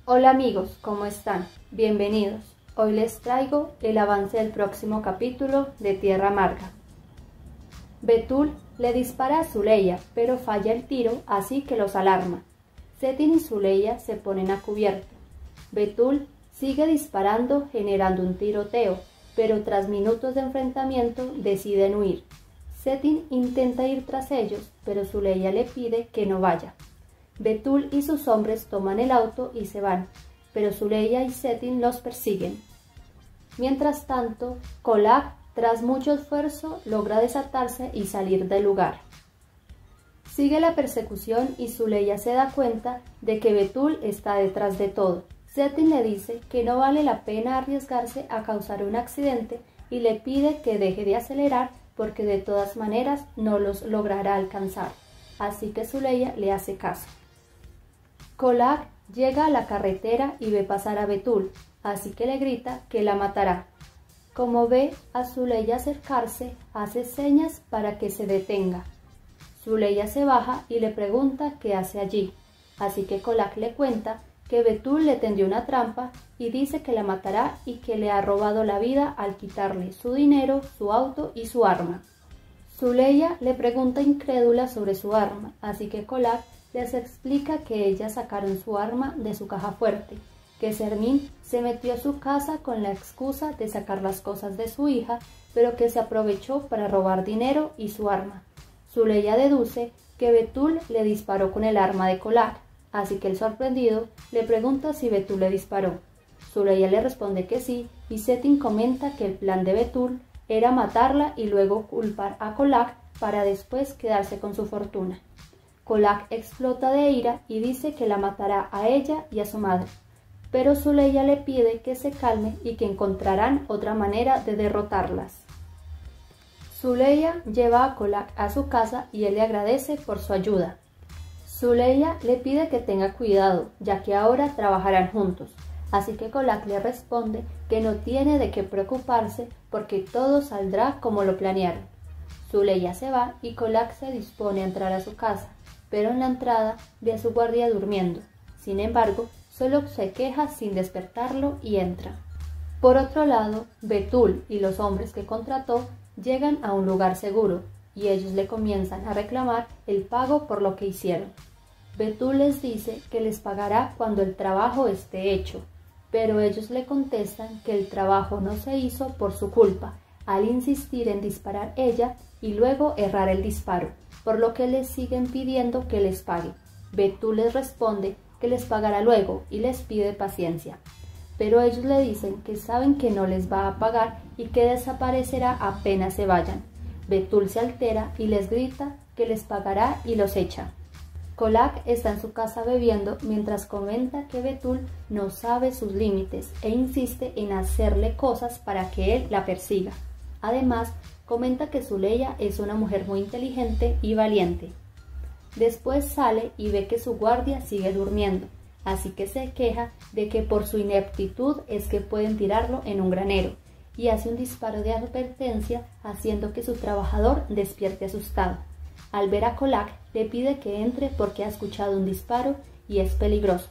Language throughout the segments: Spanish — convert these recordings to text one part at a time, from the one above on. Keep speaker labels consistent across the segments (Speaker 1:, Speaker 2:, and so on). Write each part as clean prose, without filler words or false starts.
Speaker 1: Hola amigos, ¿cómo están? Bienvenidos. Hoy les traigo el avance del próximo capítulo de Tierra Amarga. Betul le dispara a Zuleya, pero falla el tiro, así que los alarma. Setin y Zuleya se ponen a cubierto. Betul sigue disparando, generando un tiroteo, pero tras minutos de enfrentamiento deciden huir. Setin intenta ir tras ellos, pero Zuleya le pide que no vaya. Betul y sus hombres toman el auto y se van, pero Zuleya y Setin los persiguen. Mientras tanto, Kolak, tras mucho esfuerzo, logra desatarse y salir del lugar. Sigue la persecución y Zuleya se da cuenta de que Betul está detrás de todo. Setin le dice que no vale la pena arriesgarse a causar un accidente y le pide que deje de acelerar porque de todas maneras no los logrará alcanzar. Así que Zuleya le hace caso. Kolak llega a la carretera y ve pasar a Betul, así que le grita que la matará. Como ve a Zuleya acercarse, hace señas para que se detenga. Zuleya se baja y le pregunta qué hace allí, así que Kolak le cuenta que Betul le tendió una trampa y dice que la matará y que le ha robado la vida al quitarle su dinero, su auto y su arma. Zuleya le pregunta incrédula sobre su arma, así que Kolak les explica que ellas sacaron su arma de su caja fuerte, que Sermin se metió a su casa con la excusa de sacar las cosas de su hija, pero que se aprovechó para robar dinero y su arma. Zuleya deduce que Betul le disparó con el arma de Kolak, así que el sorprendido le pregunta si Betul le disparó. Zuleya le responde que sí, y Setin comenta que el plan de Betul era matarla y luego culpar a Kolak para después quedarse con su fortuna. Kolak explota de ira y dice que la matará a ella y a su madre, pero Zuleya le pide que se calme y que encontrarán otra manera de derrotarlas. Zuleya lleva a Kolak a su casa y él le agradece por su ayuda. Zuleya le pide que tenga cuidado, ya que ahora trabajarán juntos, así que Kolak le responde que no tiene de qué preocuparse porque todo saldrá como lo planearon. Zuleya se va y Kolak se dispone a entrar a su casa, pero en la entrada ve a su guardia durmiendo. Sin embargo, solo se queja sin despertarlo y entra. Por otro lado, Betul y los hombres que contrató llegan a un lugar seguro y ellos le comienzan a reclamar el pago por lo que hicieron. Betul les dice que les pagará cuando el trabajo esté hecho, pero ellos le contestan que el trabajo no se hizo por su culpa, al insistir en disparar ella y luego errar el disparo, por lo que les siguen pidiendo que les pague. Betul les responde que les pagará luego y les pide paciencia, pero ellos le dicen que saben que no les va a pagar y que desaparecerá apenas se vayan. Betul se altera y les grita que les pagará y los echa. Kolak está en su casa bebiendo mientras comenta que Betul no sabe sus límites e insiste en hacerle cosas para que él la persiga. Además, comenta que Zuleya es una mujer muy inteligente y valiente. Después sale y ve que su guardia sigue durmiendo, así que se queja de que por su ineptitud es que pueden tirarlo en un granero, y hace un disparo de advertencia haciendo que su trabajador despierte asustado. Al ver a Kolak, le pide que entre porque ha escuchado un disparo y es peligroso.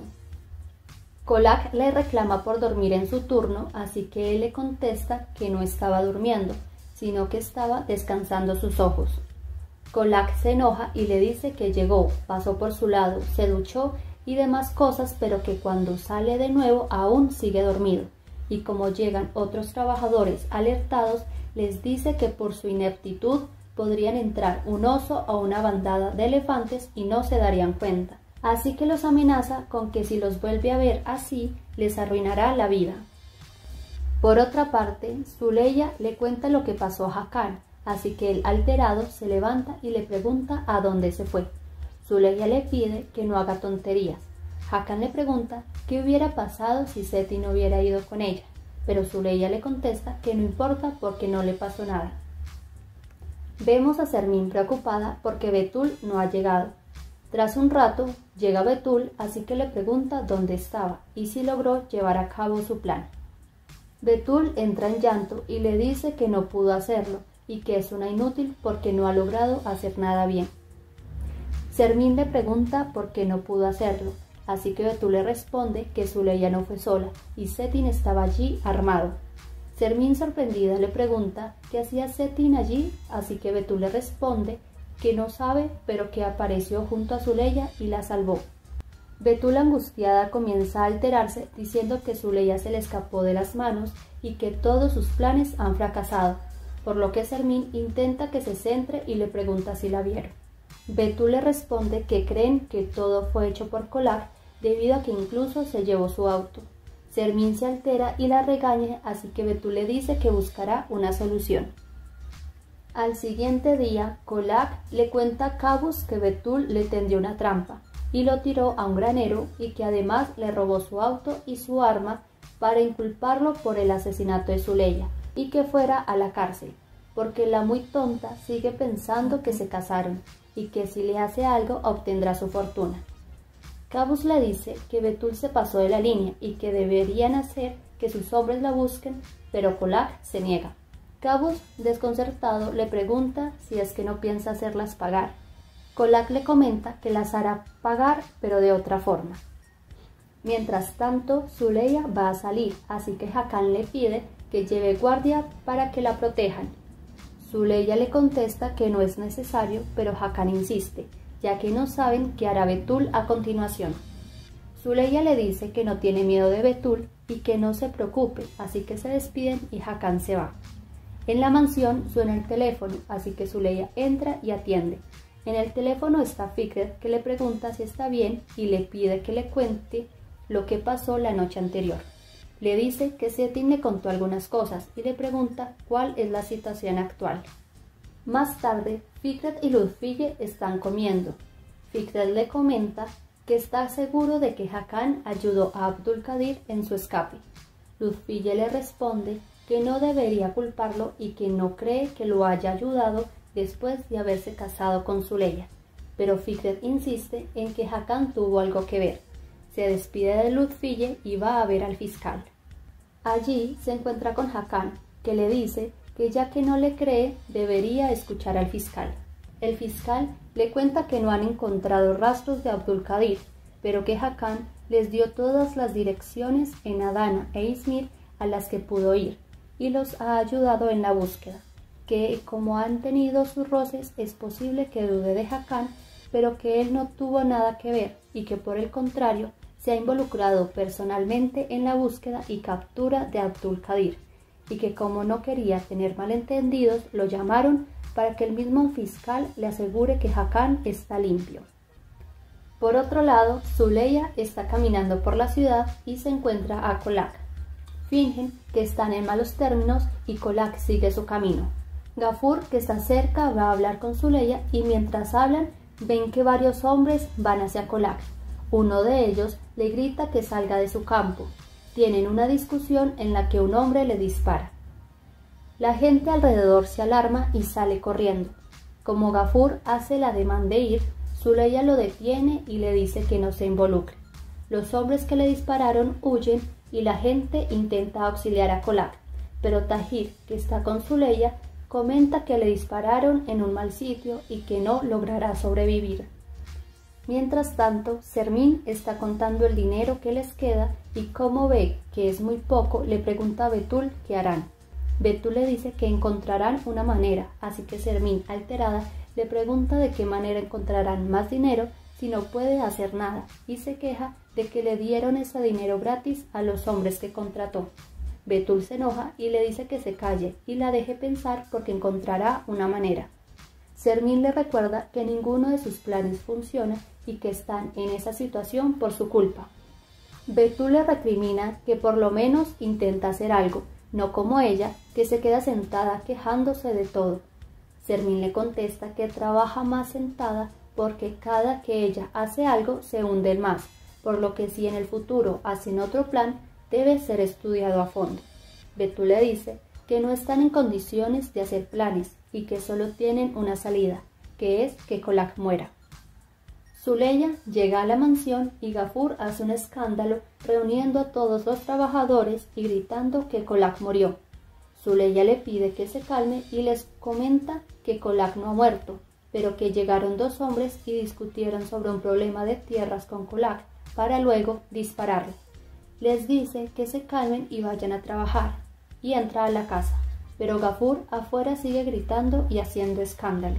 Speaker 1: Kolak le reclama por dormir en su turno, así que él le contesta que no estaba durmiendo, sino que estaba descansando sus ojos. Kolak se enoja y le dice que llegó, pasó por su lado, se duchó y demás cosas, pero que cuando sale de nuevo aún sigue dormido. Y como llegan otros trabajadores alertados, les dice que por su ineptitud podrían entrar un oso o una bandada de elefantes y no se darían cuenta. Así que los amenaza con que si los vuelve a ver así, les arruinará la vida. Por otra parte, Zuleya le cuenta lo que pasó a Hakan, así que el alterado se levanta y le pregunta a dónde se fue. Zuleya le pide que no haga tonterías. Hakan le pregunta qué hubiera pasado si Setin no hubiera ido con ella, pero Zuleya le contesta que no importa porque no le pasó nada. Vemos a Sermin preocupada porque Betul no ha llegado. Tras un rato, llega Betul, así que le pregunta dónde estaba y si logró llevar a cabo su plan. Betul entra en llanto y le dice que no pudo hacerlo y que es una inútil porque no ha logrado hacer nada bien. Sermin le pregunta por qué no pudo hacerlo así que Betul le responde que Zuleya no fue sola y Setin estaba allí armado. Sermín, sorprendida, le pregunta qué hacía Setin allí, así que Betul le responde que no sabe, pero que apareció junto a Zuleya y la salvó. Betul, angustiada, comienza a alterarse diciendo que Zuleya se le escapó de las manos y que todos sus planes han fracasado, por lo que Sermín intenta que se centre y le pregunta si la vieron. Betul le responde que creen que todo fue hecho por Kolak, debido a que incluso se llevó su auto. Sermín se altera y la regaña, así que Betul le dice que buscará una solución. Al siguiente día, Kolak le cuenta a Qaboos que Betul le tendió una trampa y lo tiró a un granero y que además le robó su auto y su arma para inculparlo por el asesinato de Zuleya y que fuera a la cárcel, porque la muy tonta sigue pensando que se casaron y que si le hace algo obtendrá su fortuna. Qaboos le dice que Betul se pasó de la línea y que deberían hacer que sus hombres la busquen, pero Kolak se niega. Qaboos, desconcertado, le pregunta si es que no piensa hacerlas pagar. Kolak le comenta que las hará pagar, pero de otra forma. Mientras tanto, Zuleya va a salir, así que Hakan le pide que lleve guardia para que la protejan. Zuleya le contesta que no es necesario, pero Hakan insiste, ya que no saben qué hará Betul a continuación. Zuleya le dice que no tiene miedo de Betul y que no se preocupe, así que se despiden y Hakan se va. En la mansión suena el teléfono, así que Zuleya entra y atiende. En el teléfono está Fikret, que le pregunta si está bien y le pide que le cuente lo que pasó la noche anterior. Le dice que Setin le contó algunas cosas y le pregunta cuál es la situación actual. Más tarde, Fikret y Lutfille están comiendo. Fikret le comenta que está seguro de que Hakan ayudó a Abdulkadir en su escape. Lutfille le responde que no debería culparlo y que no cree que lo haya ayudado después de haberse casado con Zuleya, pero Fikret insiste en que Hakan tuvo algo que ver. Se despide de Lutfille y va a ver al fiscal. Allí se encuentra con Hakan, que le dice que ya que no le cree, debería escuchar al fiscal. El fiscal le cuenta que no han encontrado rastros de Abdulkadir, pero que Hakan les dio todas las direcciones en Adana e Izmir a las que pudo ir, y los ha ayudado en la búsqueda, que como han tenido sus roces es posible que dude de Hakan, pero que él no tuvo nada que ver y que por el contrario se ha involucrado personalmente en la búsqueda y captura de Abdulkadir, y que como no quería tener malentendidos lo llamaron para que el mismo fiscal le asegure que Hakan está limpio. Por otro lado, Zuleya está caminando por la ciudad y se encuentra a Kolak. Fingen que están en malos términos y Kolak sigue su camino. Gafur, que está cerca, va a hablar con Zuleya y mientras hablan ven que varios hombres van hacia Kolak. Uno de ellos le grita que salga de su campo. Tienen una discusión en la que un hombre le dispara. La gente alrededor se alarma y sale corriendo. Como Gafur hace el ademán de ir, Zuleya lo detiene y le dice que no se involucre. Los hombres que le dispararon huyen y la gente intenta auxiliar a Kolak, pero Tahir, que está con Zuleya, comenta que le dispararon en un mal sitio y que no logrará sobrevivir. Mientras tanto, Sermín está contando el dinero que les queda y como ve que es muy poco, le pregunta a Betul qué harán. Betul le dice que encontrarán una manera, así que Sermín, alterada, le pregunta de qué manera encontrarán más dinero si no puede hacer nada y se queja de que le dieron ese dinero gratis a los hombres que contrató. Betul se enoja y le dice que se calle y la deje pensar porque encontrará una manera. Sermín le recuerda que ninguno de sus planes funciona y que están en esa situación por su culpa. Betul le recrimina que por lo menos intenta hacer algo, no como ella, que se queda sentada quejándose de todo. Sermín le contesta que trabaja más sentada porque cada que ella hace algo se hunde más, por lo que si en el futuro hacen otro plan, debe ser estudiado a fondo. Betul le dice que no están en condiciones de hacer planes y que solo tienen una salida, que es que Kolak muera. Zuleya llega a la mansión y Gafur hace un escándalo reuniendo a todos los trabajadores y gritando que Kolak murió. Zuleya le pide que se calme y les comenta que Kolak no ha muerto, pero que llegaron dos hombres y discutieron sobre un problema de tierras con Kolak, para luego dispararle. Les dice que se calmen y vayan a trabajar, y entra a la casa, pero Gafur afuera sigue gritando y haciendo escándalo.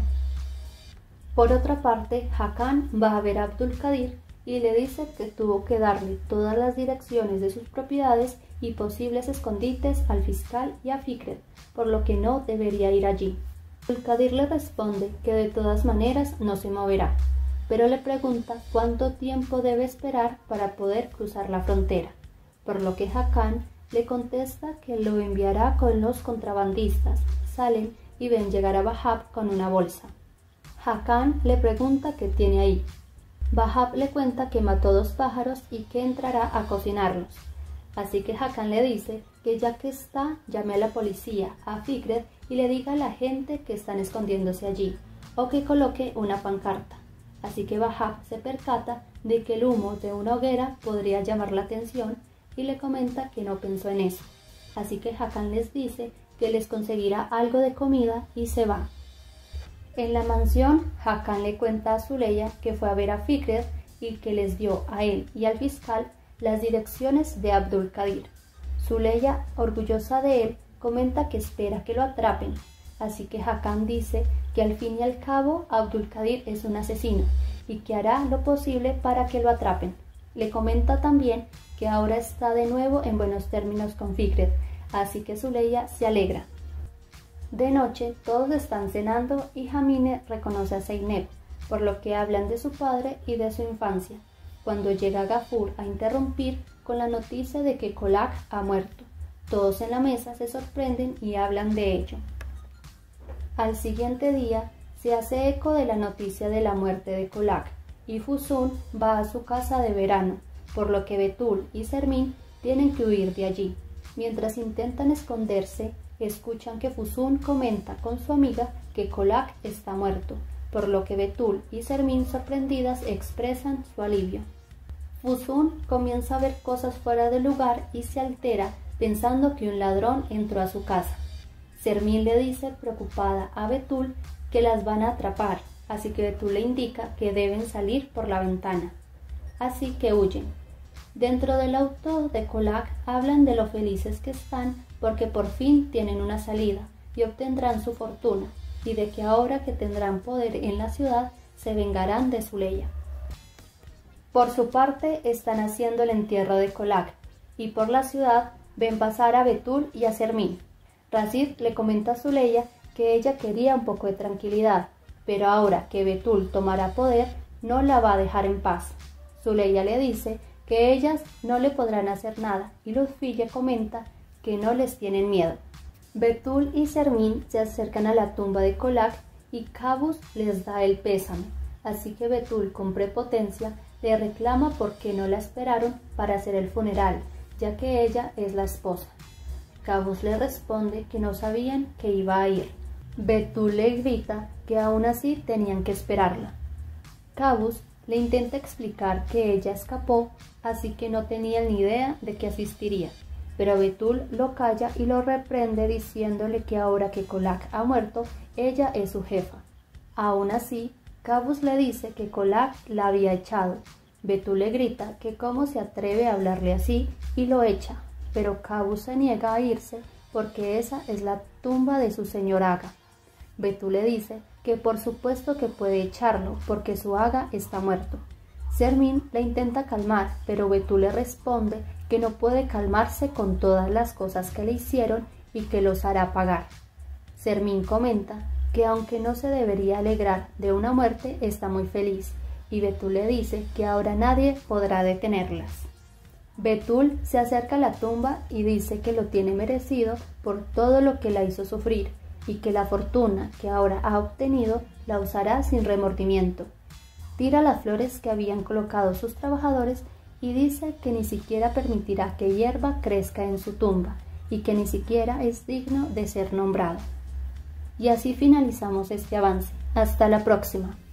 Speaker 1: Por otra parte, Hakan va a ver a Abdulkadir y le dice que tuvo que darle todas las direcciones de sus propiedades y posibles escondites al fiscal y a Fikret, por lo que no debería ir allí. Abdulkadir le responde que de todas maneras no se moverá, pero le pregunta cuánto tiempo debe esperar para poder cruzar la frontera, por lo que Hakan le contesta que lo enviará con los contrabandistas. Salen y ven llegar a Wahab con una bolsa. Hakan le pregunta qué tiene ahí. Wahab le cuenta que mató 2 pájaros y que entrará a cocinarlos. Así que Hakan le dice que ya que está, llame a la policía, a Fikret, y le diga a la gente que están escondiéndose allí, o que coloque una pancarta. Así que Wahab se percata de que el humo de una hoguera podría llamar la atención y le comenta que no pensó en eso. Así que Hakan les dice que les conseguirá algo de comida y se va. En la mansión, Hakan le cuenta a Suleya que fue a ver a Fikret y que les dio a él y al fiscal las direcciones de Abdulkadir. Suleya, orgullosa de él, comenta que espera que lo atrapen, así que Hakan dice que al fin y al cabo Abdulkadir es un asesino y que hará lo posible para que lo atrapen. Le comenta también que ahora está de nuevo en buenos términos con Fikret, así que Suleya se alegra. De noche todos están cenando y Hamine reconoce a Zeynep, por lo que hablan de su padre y de su infancia, cuando llega Gafur a interrumpir con la noticia de que Kolak ha muerto. Todos en la mesa se sorprenden y hablan de ello. Al siguiente día se hace eco de la noticia de la muerte de Kolak y Fusun va a su casa de verano, por lo que Betul y Sermin tienen que huir de allí. Mientras intentan esconderse, escuchan que Fusun comenta con su amiga que Kolak está muerto, por lo que Betul y Sermin, sorprendidas, expresan su alivio. Fusun comienza a ver cosas fuera de lugar y se altera pensando que un ladrón entró a su casa. Sermin le dice preocupada a Betul que las van a atrapar, así que Betul le indica que deben salir por la ventana. Así que huyen. Dentro del auto de Kolak hablan de lo felices que están porque por fin tienen una salida y obtendrán su fortuna, y de que ahora que tendrán poder en la ciudad se vengarán de Suleya. Por su parte están haciendo el entierro de Kolak y por la ciudad ven pasar a Betul y a Sermin. Rashid le comenta a Suleya que ella quería un poco de tranquilidad, pero ahora que Betul tomará poder no la va a dejar en paz. Suleya le dice que ellas no le podrán hacer nada y Lutfi le comenta que no les tienen miedo. Betul y Sermin se acercan a la tumba de Kolak y Qaboos les da el pésame, así que Betul con prepotencia le reclama porque no la esperaron para hacer el funeral, ya que ella es la esposa. Qaboos le responde que no sabían que iba a ir. Betul le grita que aún así tenían que esperarla. Qaboos le intenta explicar que ella escapó, así que no tenían ni idea de que asistiría, pero Betul lo calla y lo reprende diciéndole que ahora que Kolak ha muerto, ella es su jefa. Aún así, Qaboos le dice que Kolak la había echado. Betul le grita que cómo se atreve a hablarle así y lo echa, pero Qaboos se niega a irse porque esa es la tumba de su señor Aga. Betul le dice que por supuesto que puede echarlo porque su Aga está muerto. Sermin la intenta calmar, pero Betul le responde que no puede calmarse con todas las cosas que le hicieron y que los hará pagar. Sermin comenta que aunque no se debería alegrar de una muerte, está muy feliz, y Betul le dice que ahora nadie podrá detenerlas. Betul se acerca a la tumba y dice que lo tiene merecido por todo lo que la hizo sufrir, y que la fortuna que ahora ha obtenido la usará sin remordimiento. Tira las flores que habían colocado sus trabajadores y dice que ni siquiera permitirá que hierba crezca en su tumba y que ni siquiera es digno de ser nombrado. Y así finalizamos este avance. Hasta la próxima.